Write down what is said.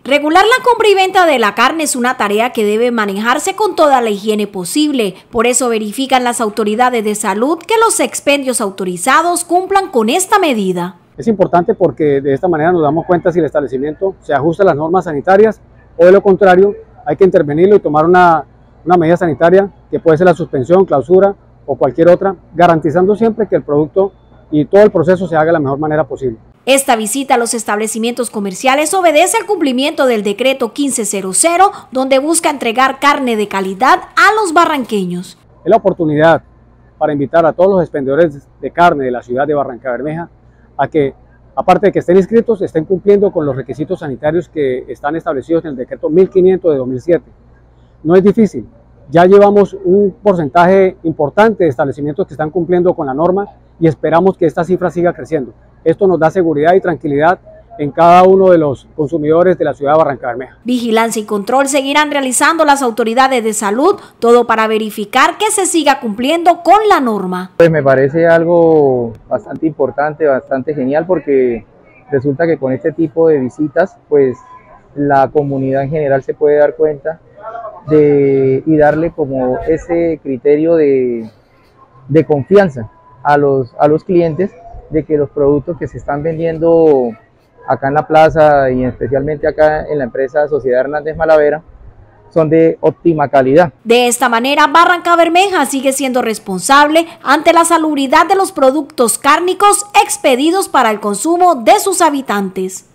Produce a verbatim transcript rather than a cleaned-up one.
Regular la compra y venta de la carne es una tarea que debe manejarse con toda la higiene posible. Por eso verifican las autoridades de salud que los expendios autorizados cumplan con esta medida. Es importante porque de esta manera nos damos cuenta si el establecimiento se ajusta a las normas sanitarias o de lo contrario hay que intervenirlo y tomar una, una medida sanitaria que puede ser la suspensión, clausura o cualquier otra, garantizando siempre que el producto y todo el proceso se haga de la mejor manera posible. Esta visita a los establecimientos comerciales obedece al cumplimiento del decreto quince cero cero, donde busca entregar carne de calidad a los barranqueños. Es la oportunidad para invitar a todos los expendedores de carne de la ciudad de Barrancabermeja a que, aparte de que estén inscritos, estén cumpliendo con los requisitos sanitarios que están establecidos en el decreto mil quinientos de dos mil siete. No es difícil, ya llevamos un porcentaje importante de establecimientos que están cumpliendo con la norma y esperamos que esta cifra siga creciendo. Esto nos da seguridad y tranquilidad en cada uno de los consumidores de la ciudad de Barrancabermeja. Vigilancia y control seguirán realizando las autoridades de salud, todo para verificar que se siga cumpliendo con la norma. Pues me parece algo bastante importante, bastante genial, porque resulta que con este tipo de visitas, pues la comunidad en general se puede dar cuenta de, y darle como ese criterio de, de confianza a los, a los clientes, de que los productos que se están vendiendo acá en la plaza y especialmente acá en la empresa Sociedad Hernández Malavera son de óptima calidad. De esta manera, Barrancabermeja sigue siendo responsable ante la salubridad de los productos cárnicos expedidos para el consumo de sus habitantes.